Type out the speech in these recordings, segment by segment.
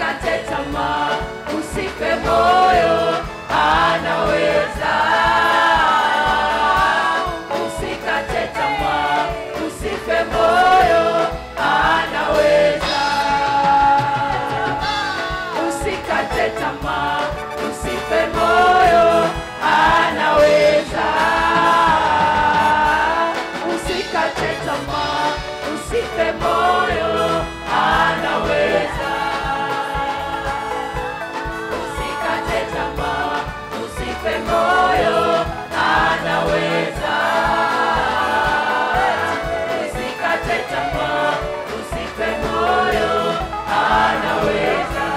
usikate tamaa, usife moyo, anaweza. Usikate tamaa, usife moyo, anaweza. Usikate tamaa, usife moyo, anaweza. Usikate tamaa, usife moyo, anaweza. Usikate tamaa, usife moyo, anaweza. Usikate tamaa, usife moyo, anaweza.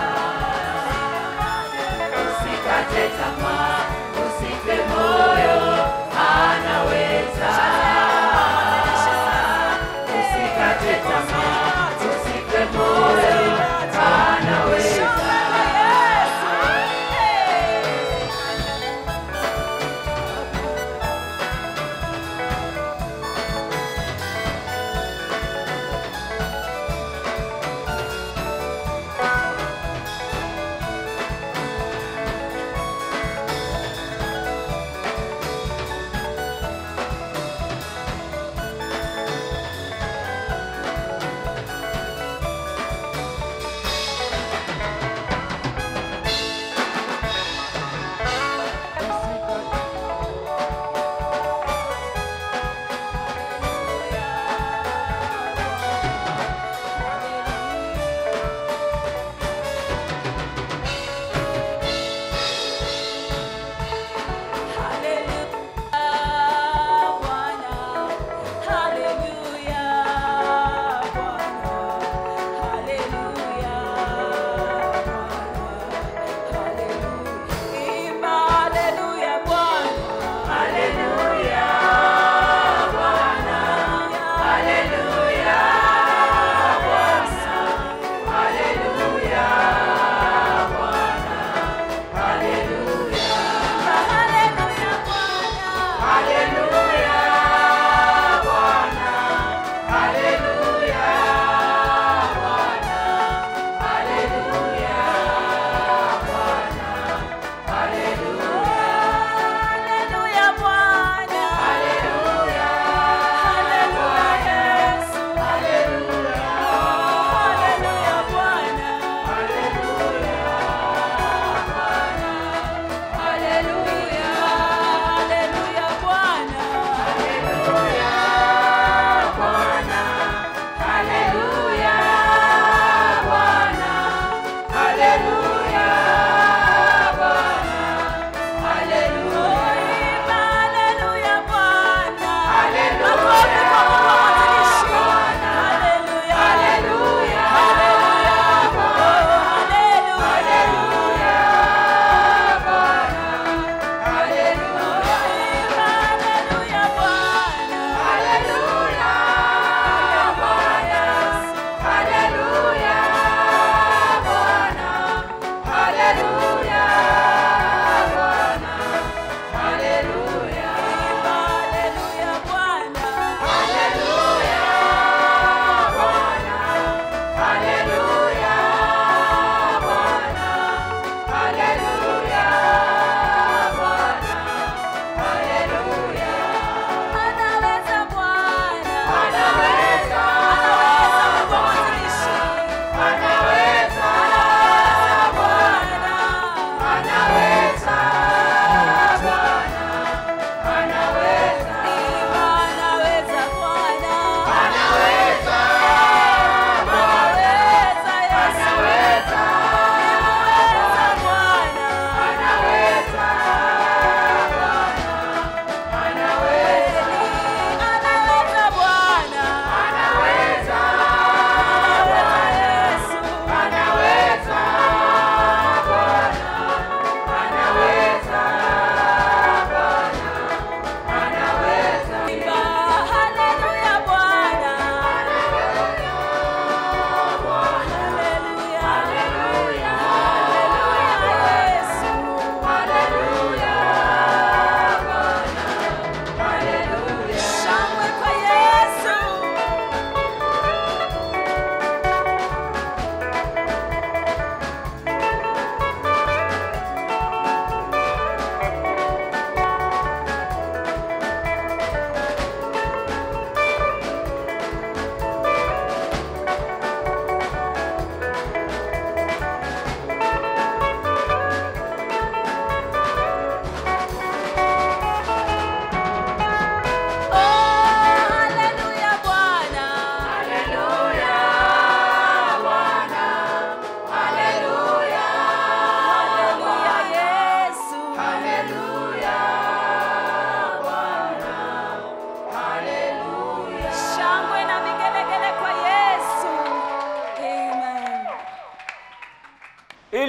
Usikate tamaa, usife moyo, anaweza. Usikate tamaa.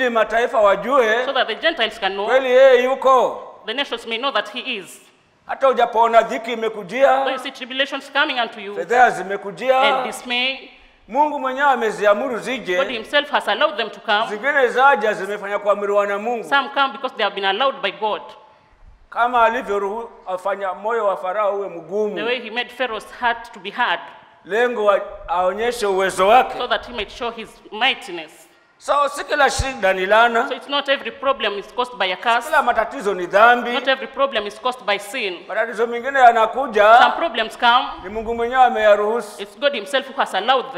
ili mataifa wajue so that the Gentiles can know, kweli yeye yuko. the nations may know that he is. Hata ujapoona dhiki So you imekujia, see tribulations coming unto you fedheha and zimekujia, dismay, Mungu mwenyewe ameziamuru God zije. himself has allowed them to come. Zingine zaja zimefanya kuamriwa na Mungu, Some come because they have been allowed by God. kama alivyoafanya moyo wa Farao uwe The mgumu, way he made Pharaoh's heart to be hard lengo aonyeshe uwezo wake. so that he might show his mightiness. So si kila shida ni So laana, it's not every problem is caused by a curse. kila matatizo ni dhambi. Not every problem is caused by sin. Matatizo mengine Some yanakuja problems come, ni Mungu mwenyewe ameyaruhusu. it's God himself who has allowed them.